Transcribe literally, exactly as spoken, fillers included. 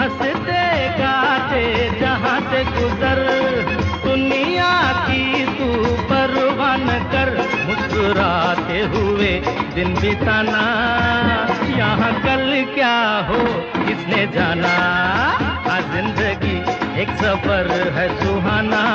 हंसते गाते जहाँ से गुजर, दुनिया की तू परवाह न कर, मुस्कुराते हुए दिन बिताना, यहाँ कल क्या हो किसने जाना। आ जिंदगी एक सफर है सुहाना,